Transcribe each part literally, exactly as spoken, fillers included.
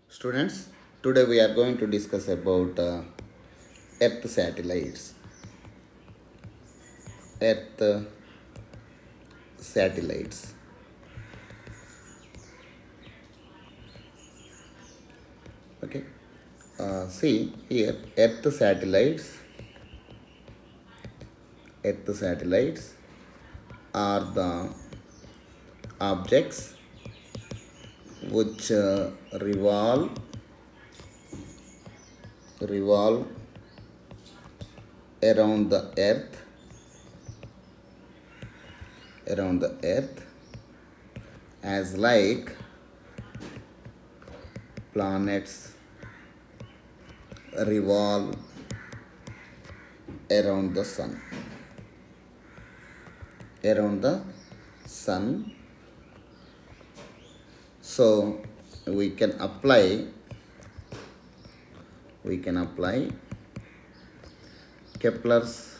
Students, today we are going to discuss about uh, Earth satellites. Earth uh, satellites. Okay. Uh, see here, Earth satellites. Earth satellites are the objects which uh, revolve revolve around the Earth around the Earth as like planets revolve around the sun around the sun. So we can apply we can apply Kepler's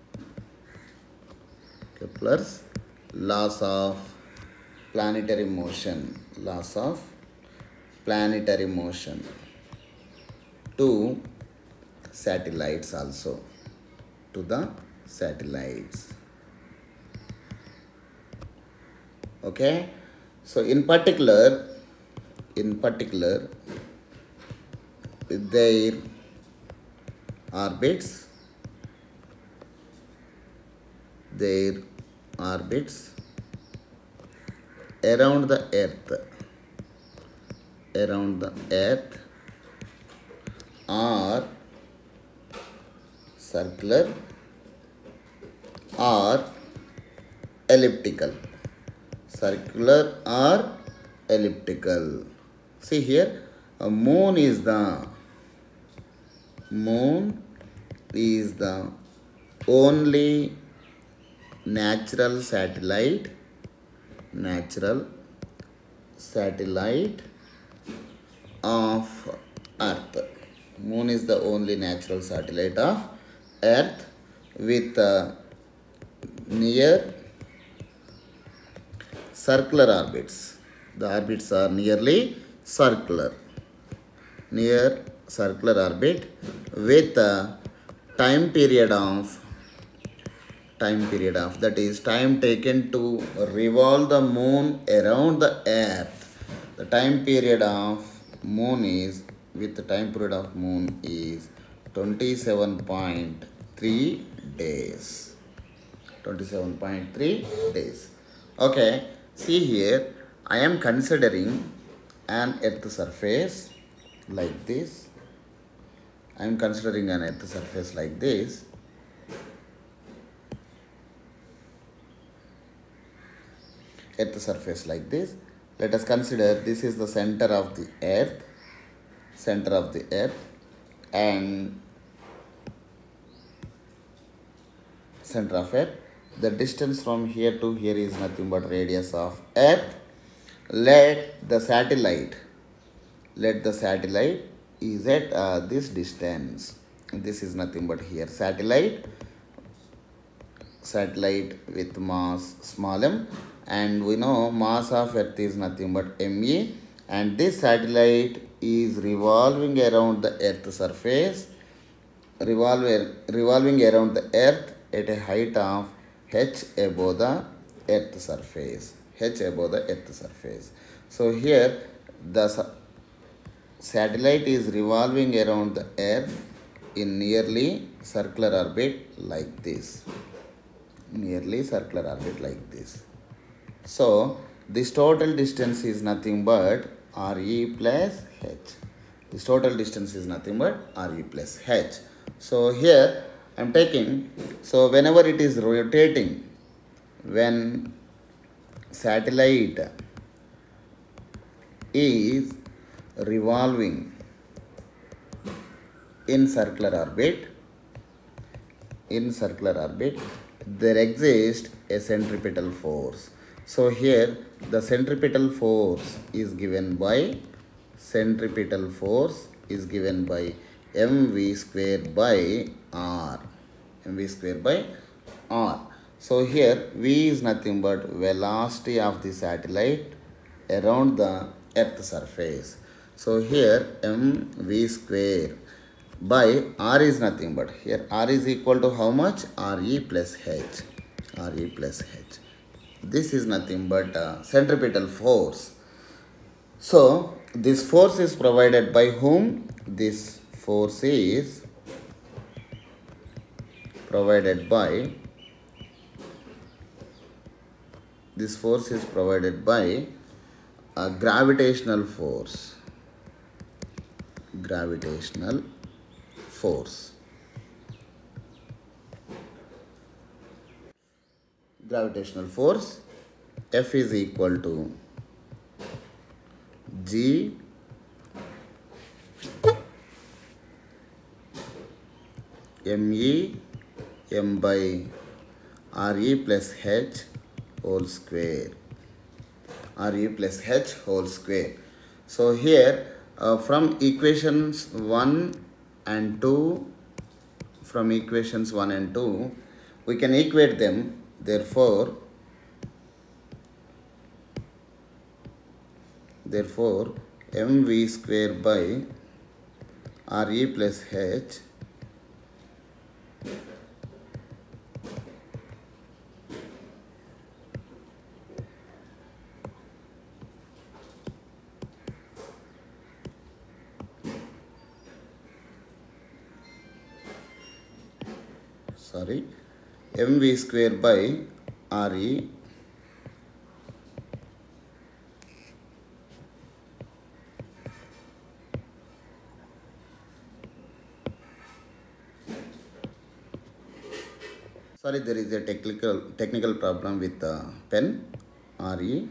Kepler's laws of planetary motion laws of planetary motion to satellites also to the satellites. Okay, so in particular in particular their orbits their orbits around the earth around the earth are circular or elliptical circular or elliptical. See here, a moon is the moon is the only natural satellite natural satellite of Earth. Moon is the only natural satellite of Earth with uh, near circular orbits. The orbits are nearly circular. Near circular orbit with a time period of time period of that is time taken to revolve the moon around the earth. The time period of moon is with the time period of moon is twenty-seven point three days. twenty-seven point three days. Okay, see here, I am considering an earth surface like this. I am considering an earth surface like this. Earth surface like this. Let us consider this is the center of the earth, center of the earth, and center of earth. The distance from here to here is nothing but radius of earth. Let the satellite, let the satellite is at uh, this distance. This is nothing but here satellite, satellite with mass small m, and we know mass of earth is nothing but me, and this satellite is revolving around the earth surface, revolving, revolving around the earth at a height of h above the earth surface, h above the earth surface. So here the satellite is revolving around the earth in nearly circular orbit like this, nearly circular orbit like this. So this total distance is nothing but Re plus H. This total distance is nothing but Re plus H. So here I am taking, so whenever it is rotating, when satellite is revolving in circular orbit, in circular orbit, there exists a centripetal force. So here the centripetal force is given by centripetal force is given by mv square by r, mv square by r. So here v is nothing but velocity of the satellite around the earth surface. So here mv square by r is nothing but here r is equal to how much? Re plus h. Re plus h. This is nothing but uh, centripetal force. So this force is provided by whom? This force is provided by this force is provided by a gravitational force. Gravitational force. Gravitational force F is equal to G me m by Re plus h whole square. Re plus h whole square. So here uh, from equations one and two, from equations one and two, we can equate them. Therefore, therefore mv square by Re plus h sorry mv square by Re sorry there is a technical technical problem with the pen. Re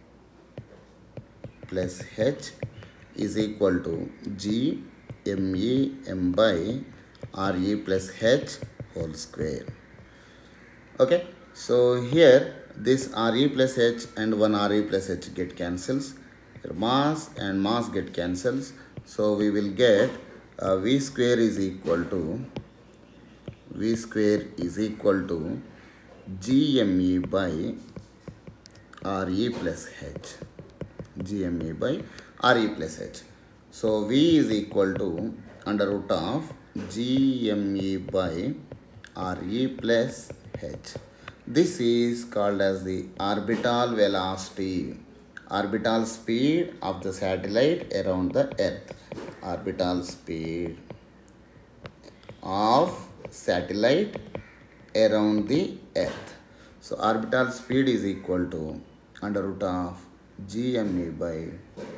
plus h is equal to G me m by Re plus h whole square. Okay, so here this Re plus h and one Re plus h get cancels. Mass and mass get cancels. So we will get uh, v square is equal to v square is equal to Gme by Re plus h. Gme by Re plus h. So v is equal to under root of Gme by Re plus h. This is called as the orbital velocity, orbital speed of the satellite around the earth. Orbital speed of satellite around the earth. So orbital speed is equal to under root of Gme by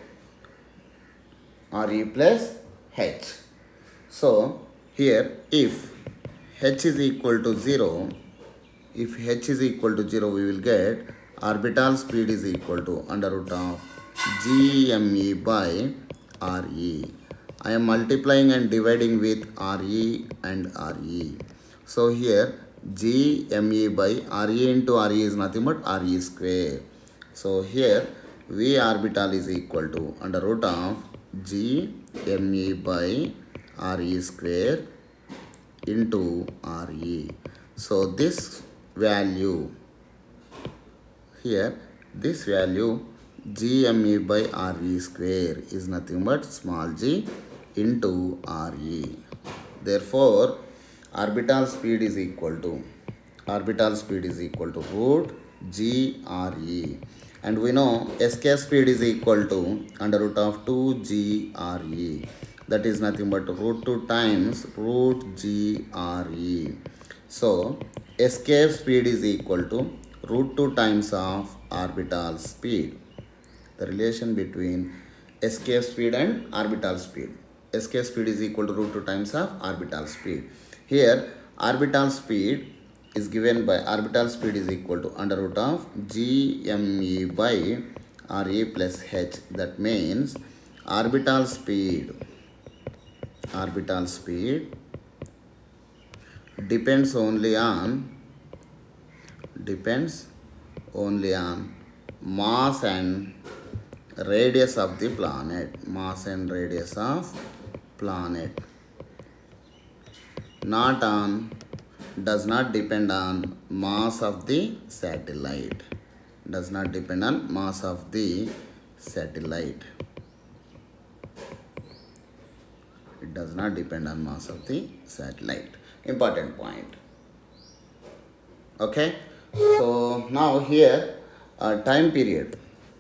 Re plus h. So here if h is equal to zero, if h is equal to zero, we will get orbital speed is equal to under root of Gme by Re. I am multiplying and dividing with Re and Re. So here Gme by Re into Re is nothing but Re square. So here V orbital is equal to under root of Gme by Re square into Re. So this value here, this value Gme by Re square is nothing but small g into Re. Therefore, orbital speed is equal to orbital speed is equal to root G Re. And we know escape speed is equal to under root of two G Re. That is nothing but root two times root G Re. So escape speed is equal to root two times of orbital speed. The relation between escape speed and orbital speed. Escape speed is equal to root two times of orbital speed. Here orbital speed is given by orbital speed is equal to under root of Gme by Re plus h. That means orbital speed orbital speed depends only on depends only on mass and radius of the planet. Mass and radius of planet. Not on does not depend on mass of the satellite. Does not depend on mass of the satellite. It does not depend on mass of the satellite. Important point. Okay. So now here uh, time period.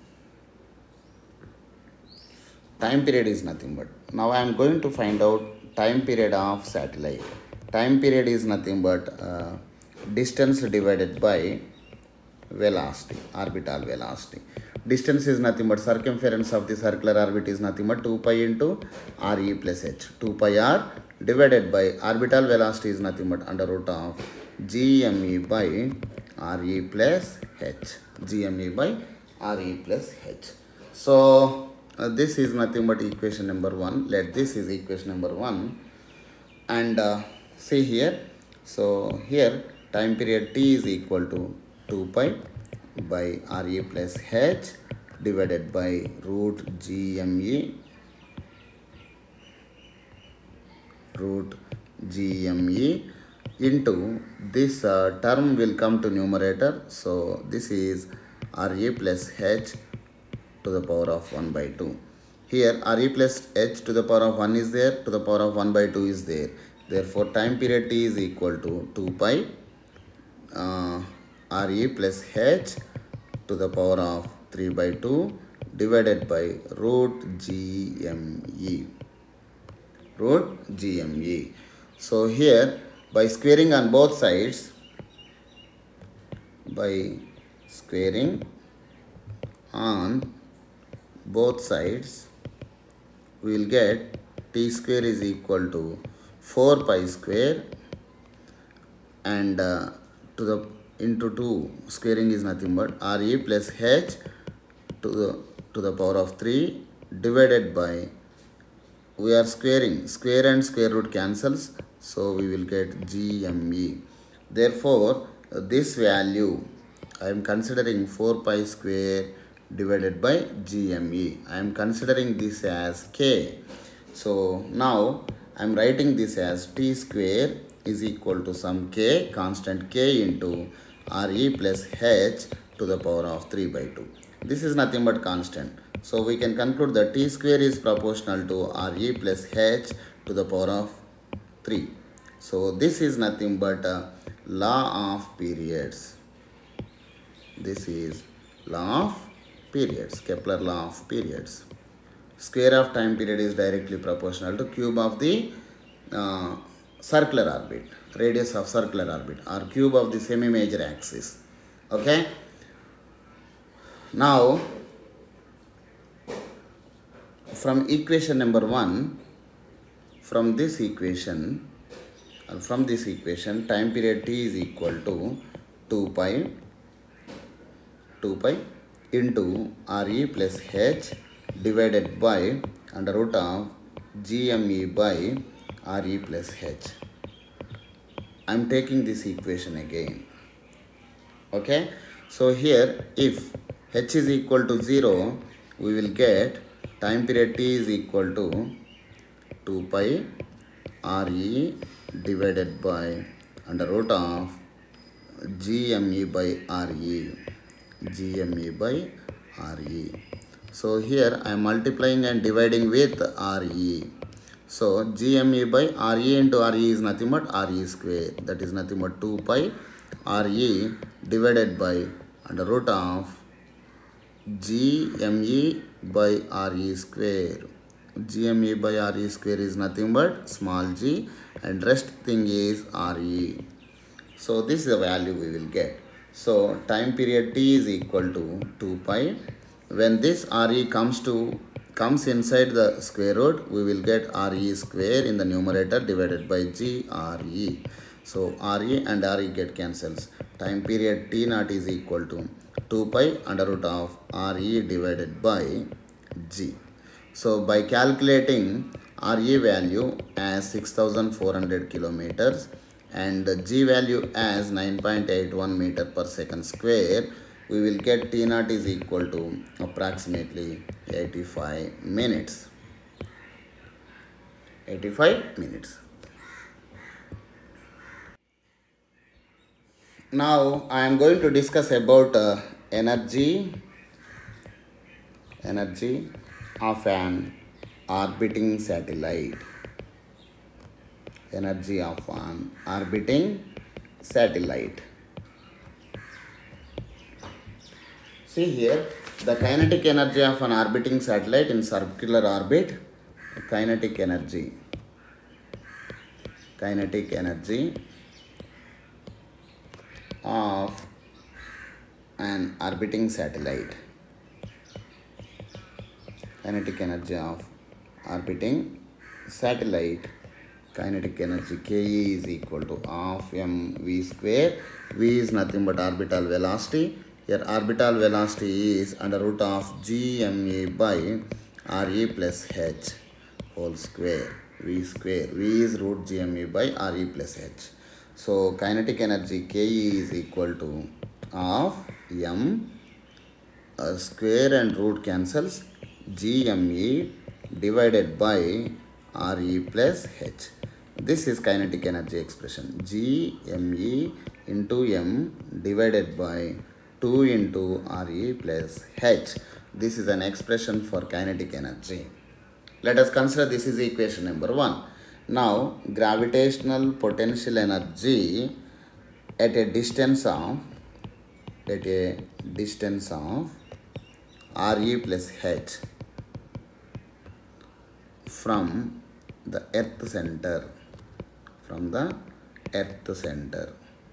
Time period is nothing but, now I am going to find out time period of satellite. Time period is nothing but uh, distance divided by velocity, orbital velocity. Distance is nothing but circumference of the circular orbit is nothing but two pi into Re plus h. two pi r divided by orbital velocity is nothing but under root of Gme by Re plus h. Gme by Re plus h. So uh, this is nothing but equation number one. Let this is equation number one. And uh, see here. So here time period t is equal to two pi by Re plus h divided by root Gme root Gme into this uh, term will come to numerator. So this is Re plus h to the power of one by two. Here Re plus h to the power of one is there, to the power of one by two is there. Therefore time period t is equal to two pi uh, Re plus h to the power of three by two divided by root Gme. Root Gme. So here by squaring on both sides, by squaring on both sides, we will get t square is equal to four pi square, and uh, to the into two squaring is nothing but Re plus h to the to the power of three divided by, we are squaring, square and square root cancels, so we will get Gme. Therefore uh, this value I am considering four pi square divided by Gme. I am considering this as k. So now I am writing this as t square is equal to some k, constant k into Re plus h to the power of three by two. This is nothing but constant. So we can conclude that t square is proportional to Re plus h to the power of three. So this is nothing but a law of periods. This is law of periods, Kepler law of periods. Square of time period is directly proportional to cube of the uh, circular orbit, radius of circular orbit, or cube of the semi-major axis. Okay. Now from equation number one, from this equation, or from this equation, time period t is equal to two pi two pi into Re plus h divided by under root of Gme by Re plus h. I am taking this equation again. Okay. So here if h is equal to zero, we will get time period t is equal to two pi Re divided by under root of Gme by Re. Gme by Re. So here I am multiplying and dividing with Re. So Gme by Re into Re is nothing but Re square. That is nothing but two pi Re divided by under root of Gme by Re square. Gme by Re square is nothing but small g, and rest thing is Re. So this is the value we will get. So time period t is equal to two pi. When this Re comes to comes inside the square root, we will get Re square in the numerator divided by Gre. So Re and Re get cancels. Time period t naught is equal to two pi under root of Re divided by G. So by calculating Re value as six thousand four hundred kilometers and G value as nine point eight one meter per second square, we will get T naught is equal to approximately eighty-five minutes. eighty-five minutes. Now I am going to discuss about uh, energy, energy of an orbiting satellite. energy of an orbiting satellite. See here, the kinetic energy of an orbiting satellite in circular orbit, kinetic energy, kinetic energy of an orbiting satellite, kinetic energy of orbiting satellite, kinetic energy Ke is equal to half mv square. V is nothing but orbital velocity. Here orbital velocity is under root of gma by re plus h whole square. V square. V is root gma by re plus h. So kinetic energy Ke is equal to half m uh, square and root cancels, gme divided by re plus h. This is kinetic energy expression. gme into m divided by two into re plus h. This is an expression for kinetic energy. Let us consider this is equation number one. Now gravitational potential energy at a distance of at a distance of re plus h from the earth center, from the earth center.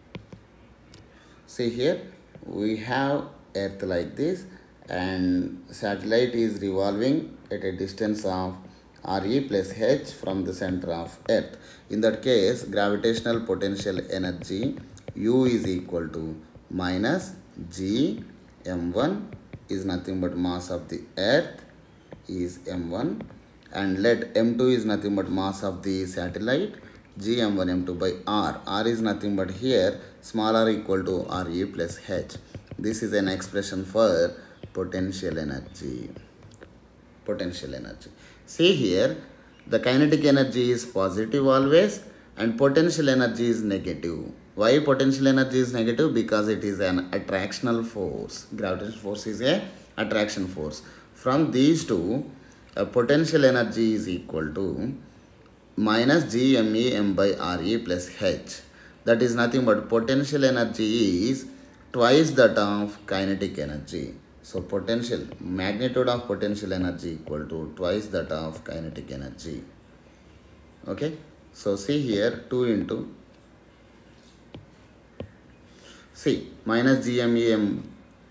See here, we have earth like this and satellite is revolving at a distance of re plus h from the center of earth. In that case, gravitational potential energy U is equal to minus g m one is nothing but mass of the earth is m one, and let m two is nothing but mass of the satellite, g m one m two by r. R is nothing but here small r equal to re plus h. This is an expression for potential energy. Potential energy. See here, the kinetic energy is positive always and potential energy is negative. Why potential energy is negative? Because it is an attractional force. Gravitational force is a attraction force. From these two, a potential energy is equal to minus gme m by re plus h. That is nothing but potential energy is twice that of kinetic energy. So potential, magnitude of potential energy equal to twice that of kinetic energy. Okay. So see here, two into, see, minus gme m,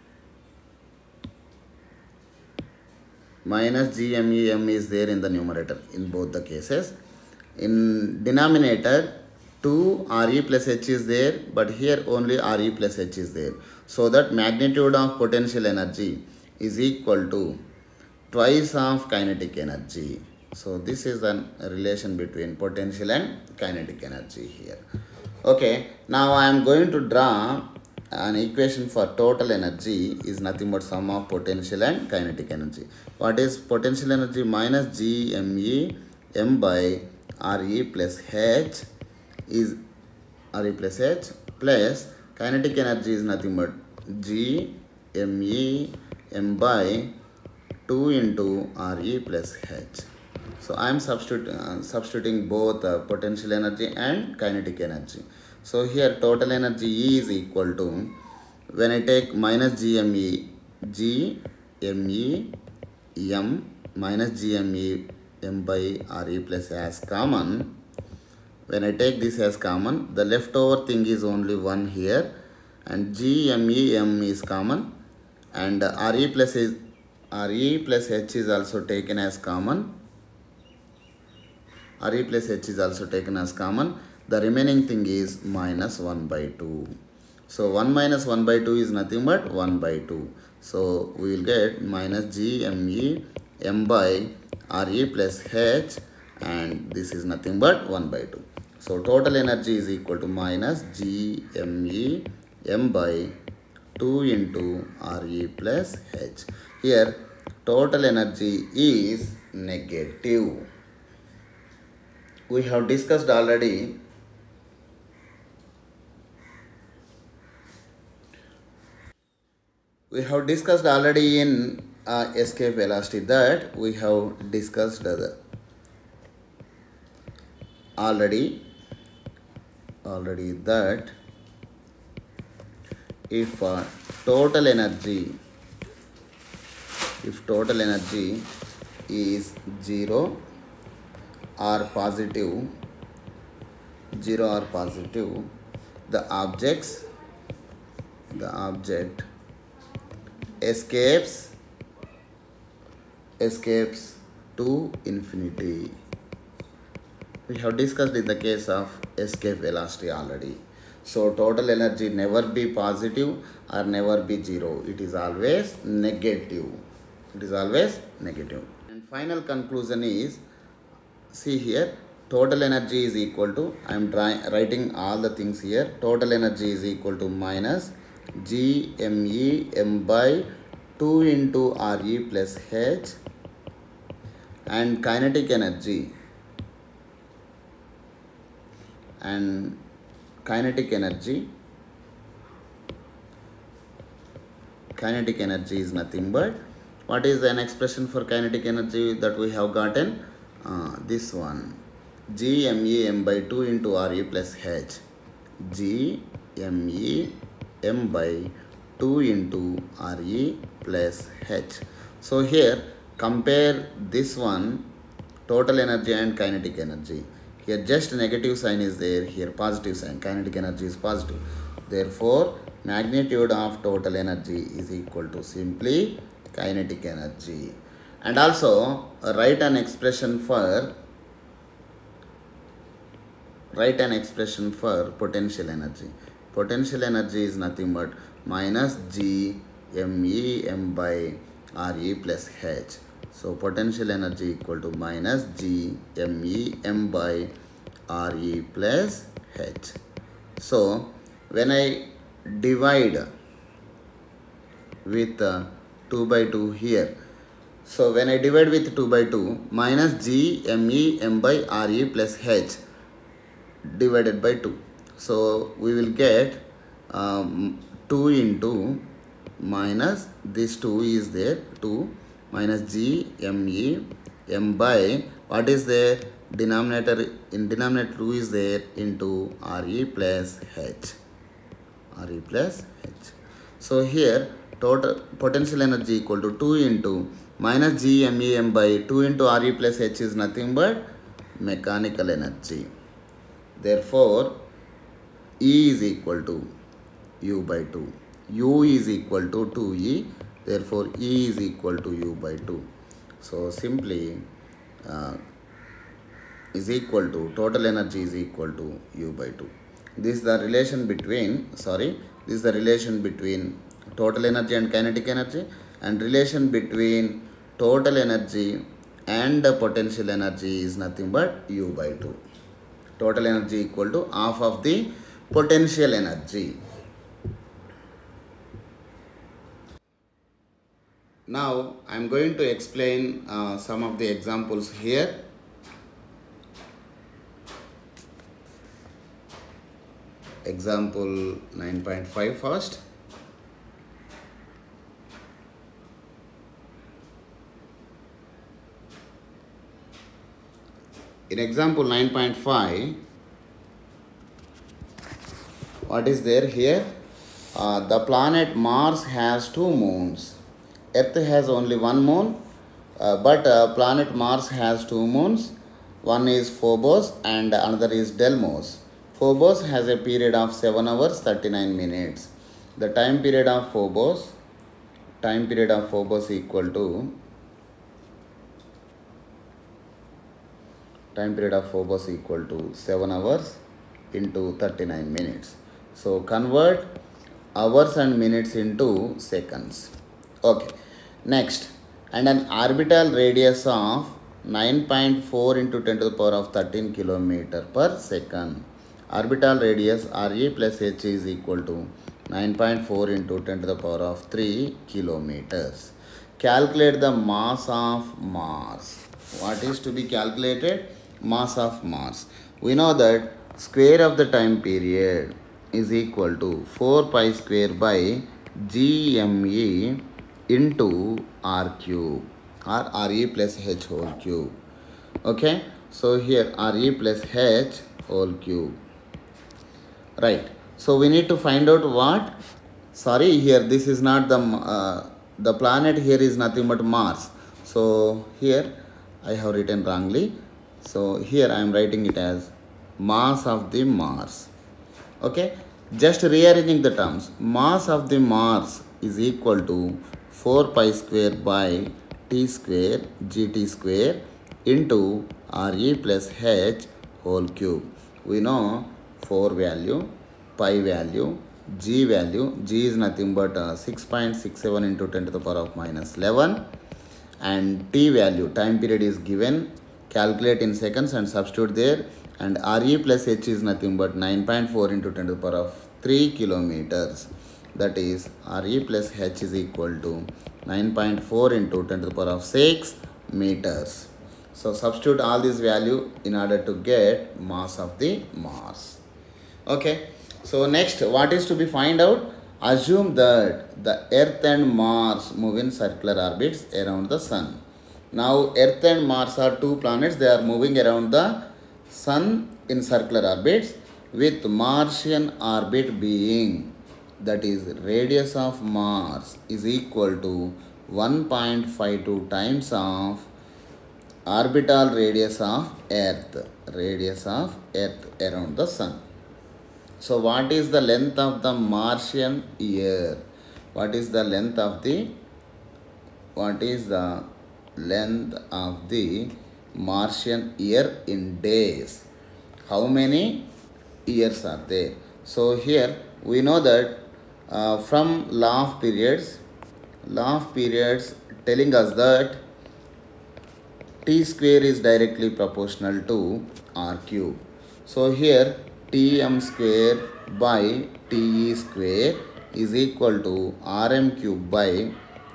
minus gme m is there in the numerator in both the cases. In denominator, two re plus h is there, but here only re plus h is there. So that magnitude of potential energy is equal to twice of kinetic energy. So this is the relation between potential and kinetic energy here. Okay, now I am going to draw an equation for total energy is nothing but sum of potential and kinetic energy. What is potential energy? Minus gme m by re plus h is re plus h plus kinetic energy is nothing but g me m by two into re plus h. So I am substitute, uh, substituting both uh, potential energy and kinetic energy. So here total energy E is equal to, when I take minus gme, gme m minus gme m by re plus as common. When I take this as common, the leftover thing is only one here, and gme m is common, and re plus is re plus h is also taken as common. Re plus h is also taken as common. The remaining thing is minus one by two. So one minus one by two is nothing but one by two. So we will get minus gme m by re plus h, and this is nothing but one by two. So total energy is equal to minus gme m by two into re plus h. Here total energy is negative. We have discussed already we have discussed already in uh, escape velocity that we have discussed uh, already already that if uh, total energy if total energy is zero or positive zero or positive, the objects the object escapes escapes to infinity. We have discussed in the case of escape velocity already. So total energy never be positive or never be zero. It is always negative. It is always negative. And final conclusion is, see here, total energy is equal to, I am writing all the things here. Total energy is equal to minus G M E M by two into R E plus H, and kinetic energy and kinetic energy kinetic energy is nothing but, what is an expression for kinetic energy that we have gotten? Uh, this one, G M E M by two into R E plus H. G M E M by two into R E plus H. So here compare this one, total energy and kinetic energy. Here just negative sign is there, here positive sign, kinetic energy is positive. Therefore, magnitude of total energy is equal to simply kinetic energy. And also write an expression for write an expression for potential energy. Potential energy is nothing but minus G M E M by R E plus H. So potential energy equal to minus G M E M by R E plus H. So when I divide with uh, two by two here, so when I divide with two by two, minus G M E M by R E plus H divided by two. So we will get um, two into minus this two is there, two minus G M E M by, what is there, denominator, in denominator two is there, into R E plus H. R E plus H. So here total potential energy equal to two into minus G M E M by two into R E plus H is nothing but mechanical energy. Therefore, E is equal to U by two. U is equal to two E. Therefore, E is equal to U by two. So, simply uh, is equal to, total energy is equal to U by two. This is the relation between, sorry, this is the relation between total energy and kinetic energy, and relation between total energy and the potential energy is nothing but U by two. Total energy equal to half of the potential energy. Now I am going to explain uh, some of the examples here. Example nine point five first. In example nine point five, what is there here? Uh, the planet Mars has two moons. Earth has only one moon, uh, but uh, planet Mars has two moons. One is Phobos and another is Deimos. Phobos has a period of seven hours thirty-nine minutes. The time period of Phobos, time period of Phobos equal to time period of Phobos equal to seven hours into thirty-nine minutes. So convert hours and minutes into seconds. Okay. Next, and an orbital radius of nine point four into ten to the power of thirteen kilometer per second. Orbital radius R E plus H is equal to nine point four into ten to the power of three kilometers. Calculate the mass of Mars. What is to be calculated? Mass of Mars. We know that square of the time period is equal to four pi square by G M E into R cube, or R E plus H whole cube. Okay, so here R E plus H whole cube. Right. So we need to find out what, sorry, here this is not the, uh, the planet here is nothing but Mars. So here I have written wrongly. So here I am writing it as mass of the Mars. Okay. Just rearranging the terms. Mass of the Mars is equal to four pi square by t square gt square into Re plus h whole cube. We know four value, pi value, g value. G is nothing but uh, six point six seven into ten to the power of minus eleven. And t value, time period is given. Calculate in seconds and substitute there. And Re plus h is nothing but nine point four into ten to the power of three kilometers. That is Re plus h is equal to nine point four into ten to the power of six meters. So substitute all this value in order to get mass of the Mars. Okay. So next, what is to be find out? Assume that the Earth and Mars move in circular orbits around the Sun. Now Earth and Mars are two planets. They are moving around the Sun in circular orbits, with Martian orbit being, that is radius of Mars is equal to one point five two times of orbital radius of Earth, radius of Earth around the Sun. So what is the length of the Martian year? What is the length of the, what is the length of the Martian year in days? How many years are there? So here we know that uh, from law of periods, law of periods telling us that t square is directly proportional to r cube. So here tm square by te square is equal to rm cube by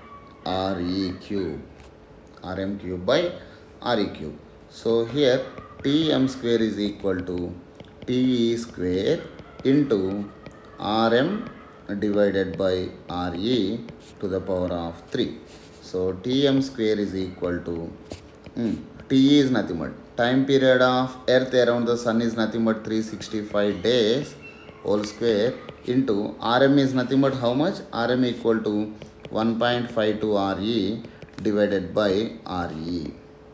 re cube, rm cube by re cube. So here tm square is equal to te square into rm divided by re to the power of three. So tm square is equal to, hmm, T is nothing but time period of Earth around the Sun is nothing but three hundred sixty-five days whole square into Rm is nothing but how much? Rm equal to one point five two Re divided by Re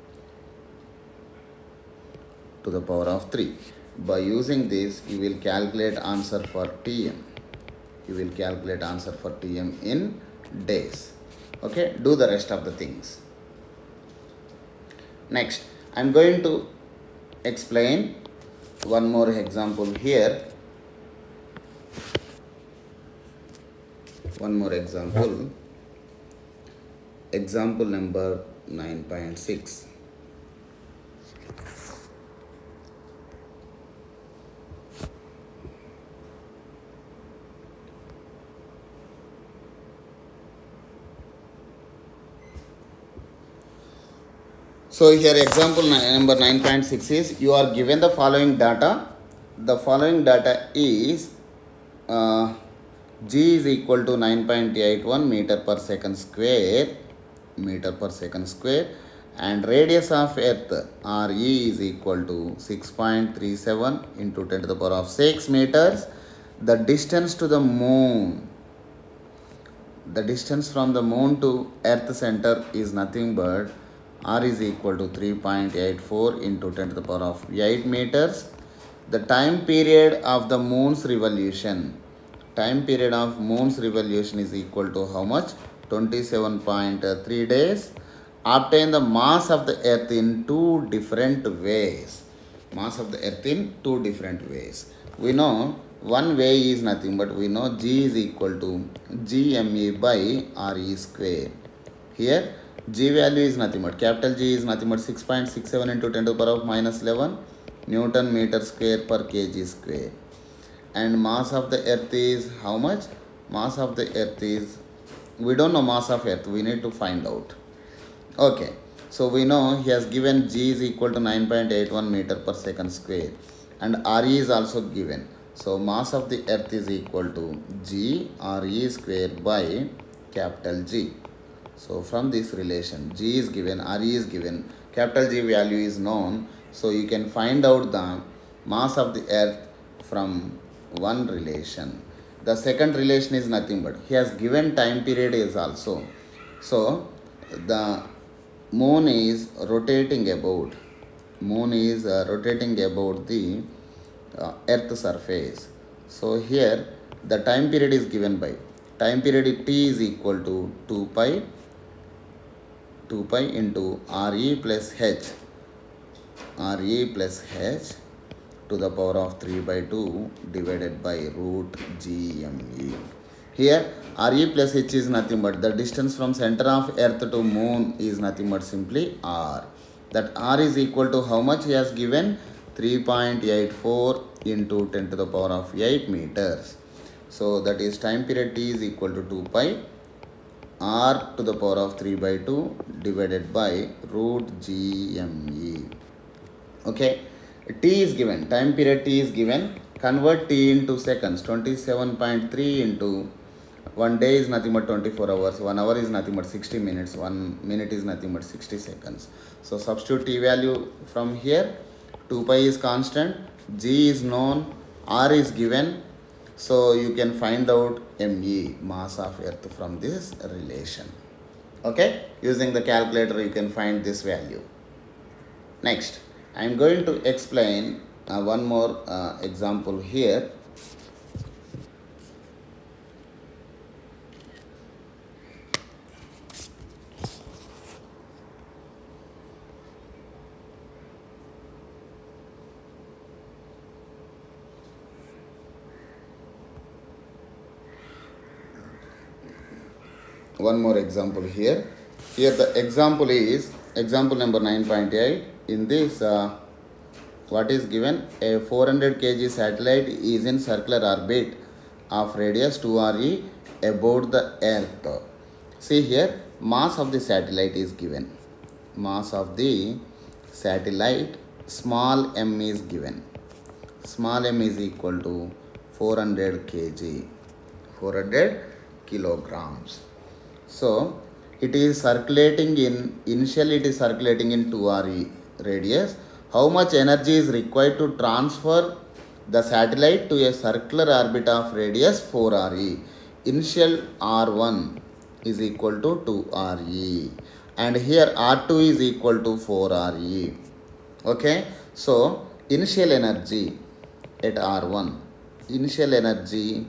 to the power of three. By using this, you will calculate answer for Tm. You will calculate answer for Tm in days. Okay, do the rest of the things. Next, I am going to explain one more example here. One more example. Example number nine point six. So here example number nine point six is, you are given the following data. The following data is uh, G is equal to nine point eight one meter per second square, meter per second square, and radius of Earth Re is equal to six point three seven into ten to the power of six meters. The distance to the moon, the distance from the moon to Earth center is nothing but R is equal to three point eight four into ten to the power of eight meters. The time period of the moon's revolution, time period of moon's revolution is equal to how much? twenty-seven point three days. Obtain the mass of the Earth in two different ways. Mass of the Earth in two different ways. We know one way is nothing but we know G is equal to G M E by R E square. Here G value is nothing but, capital G is nothing but six point six seven into ten to the power of minus eleven Newton meter square per kg square. And mass of the Earth is how much? Mass of the Earth is, we don't know mass of Earth, we need to find out. Okay, so we know he has given G is equal to nine point eight one meter per second square, and Re is also given. So mass of the Earth is equal to G Re square by capital G. So from this relation, G is given, Re is given, capital G value is known. So you can find out the mass of the Earth from one relation. The second relation is nothing but he has given time period is also. So the moon is rotating about moon is uh, rotating about the uh, earth surface. So here the time period is given by time period t is equal to two pi two pi into re plus h re plus h to the power of three by two divided by root gme. Here re plus h is nothing but the distance from center of earth to moon is nothing but simply r. That r is equal to how much he has given? three point eight four into ten to the power of eight meters. So that is time period t is equal to two pi r to the power of three by two divided by root gme. Okay, t is given, time period t is given, convert t into seconds. Twenty-seven point three into one day is nothing but twenty-four hours, one hour is nothing but sixty minutes, one minute is nothing but sixty seconds. So substitute t value from here. Two pi is constant, g is known, r is given. So you can find out me, mass of earth, from this relation. Okay, using the calculator you can find this value. Next, I am going to explain uh, one more uh, example here. One more example here. Here the example is example number nine point eight. In this, uh, what is given? A four hundred kilogram satellite is in circular orbit of radius two re about the earth. See here, mass of the satellite is given. Mass of the satellite, small m is given. Small m is equal to four hundred kilograms. four hundred kilograms. So it is circulating in, initially it is circulating in two re radius. How much energy is required to transfer the satellite to a circular orbit of radius four re? Initial r one is equal to two re and here r two is equal to four re. Okay, so initial energy at r one, initial energy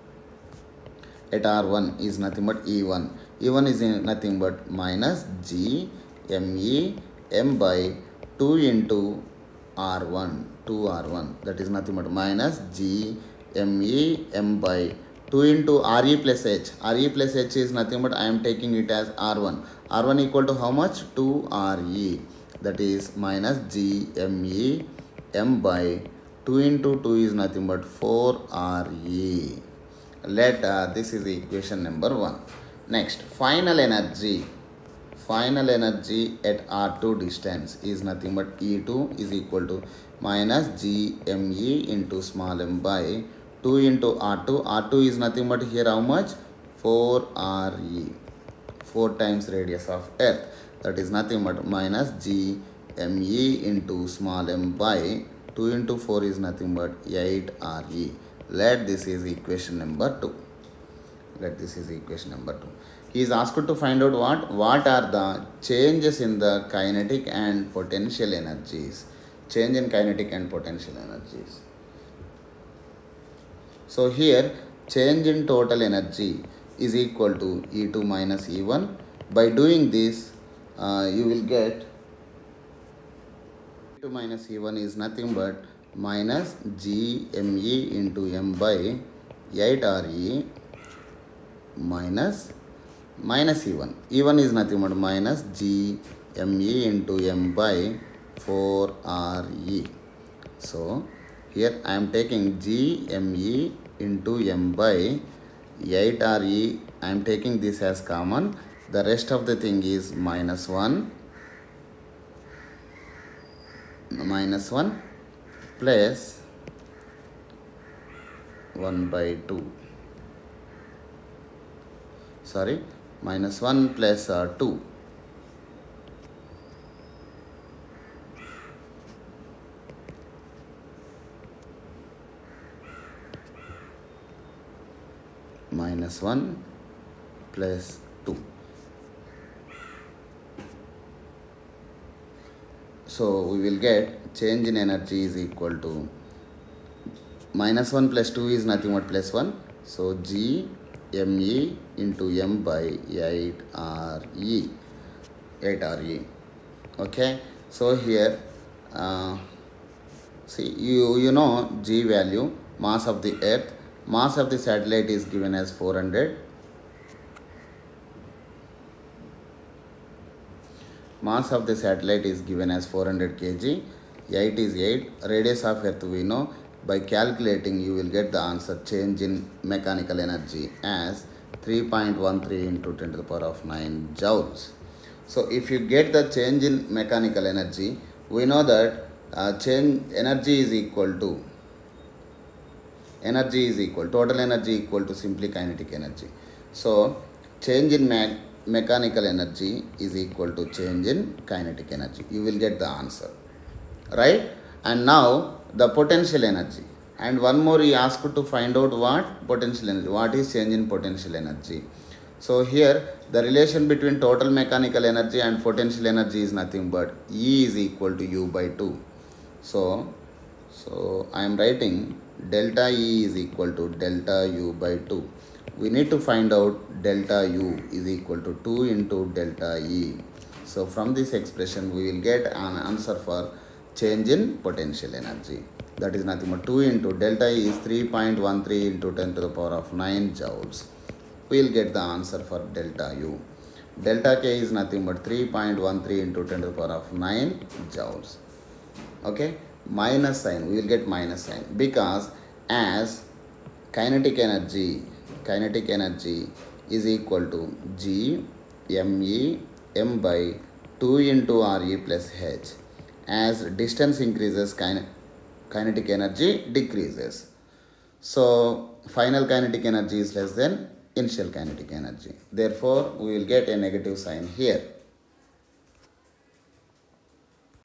at r one is nothing but E one. E one is nothing but minus G M E M by two into R one, two R one. That is nothing but minus G M E M by two into Re plus H. Re plus H is nothing but I am taking it as R one. R one equal to how much? two Re. That is minus G M E M by two into two is nothing but four Re. Let uh, this is equation number one. Next, final energy. Final energy at R two distance is nothing but E two is equal to minus G M E into small m by two into R two. R two is nothing but here how much? four Re. four times radius of earth. That is nothing but minus G M E into small m by two into four is nothing but eight Re. Let this is equation number two. Let this is equation number two. He is asked to find out what? What are the changes in the kinetic and potential energies? Change in kinetic and potential energies. So here, change in total energy is equal to E two minus E one. By doing this, uh, you will get E two minus E one is nothing but minus G M E into M by eight Re minus minus E one. E one is nothing but minus G M E into M by four Re. So here I am taking G M E into M by eight Re. I am taking this as common. The rest of the thing is minus one. Minus one plus one by two. Sorry, minus one plus uh, two. minus one plus two. So we will get change in energy is equal to minus one plus two is nothing but plus one. So G M E into M by eight R E. eight R E. Okay. So here, uh, see, you, you know G value, mass of the earth, mass of the satellite is given as four hundred. Mass of the satellite is given as four hundred kilograms. eight is eight. Radius of earth we know. By calculating, you will get the answer change in mechanical energy as three point one three into ten to the power of nine joules. So if you get the change in mechanical energy, we know that uh, change energy is equal to energy is equal total energy equal to simply kinetic energy. So change in me mechanical energy is equal to change in kinetic energy. You will get the answer, right? And now the potential energy, and one more he asked to find out what potential energy, what is change in potential energy. So here the relation between total mechanical energy and potential energy is nothing but E is equal to U by two. So, so I am writing delta E is equal to delta U by two. We need to find out delta U is equal to two into delta E. So from this expression we will get an answer for change in potential energy. That is nothing but two into delta E is three point one three into ten to the power of nine joules. We will get the answer for delta U. Delta K is nothing but three point one three into ten to the power of nine joules. Okay, minus sign, we will get minus sign because as kinetic energy, kinetic energy is equal to G M E M by two into R E plus H. As distance increases, kin kinetic energy decreases. So final kinetic energy is less than initial kinetic energy. Therefore, we will get a negative sign here.